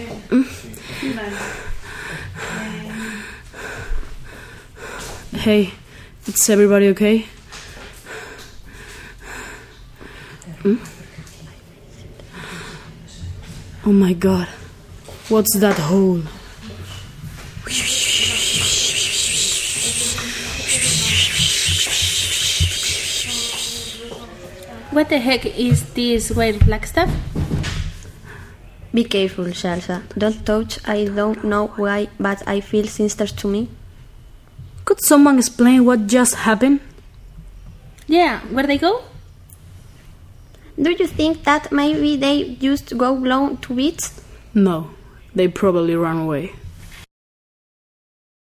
Hey, is everybody okay? Oh my god, what's that hole? What the heck is this weird black stuff? Be careful, Salsa. Don't touch. I don't know why, but I feel sinister to me. Could someone explain what just happened? Yeah, where they go? Do you think that maybe they just go blown to bits? No, they probably ran away.